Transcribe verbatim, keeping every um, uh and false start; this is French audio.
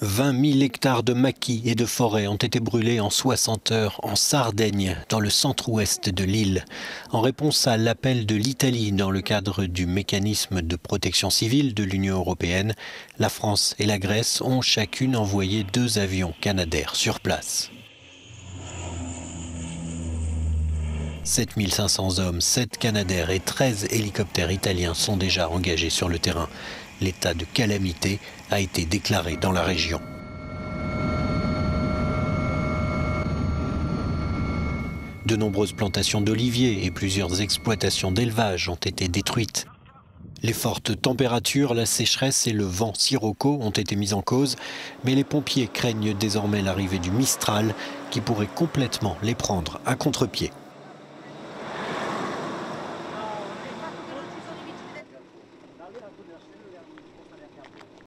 vingt mille hectares de maquis et de forêts ont été brûlés en soixante heures en Sardaigne, dans le centre-ouest de l'île. En réponse à l'appel de l'Italie dans le cadre du mécanisme de protection civile de l'Union européenne, la France et la Grèce ont chacune envoyé deux avions Canadair sur place. sept mille cinq cents hommes, sept Canadair et treize hélicoptères italiens sont déjà engagés sur le terrain. L'état de calamité a été déclaré dans la région. De nombreuses plantations d'oliviers et plusieurs exploitations d'élevage ont été détruites. Les fortes températures, la sécheresse et le vent sirocco ont été mis en cause, mais les pompiers craignent désormais l'arrivée du Mistral qui pourrait complètement les prendre à contre-pied.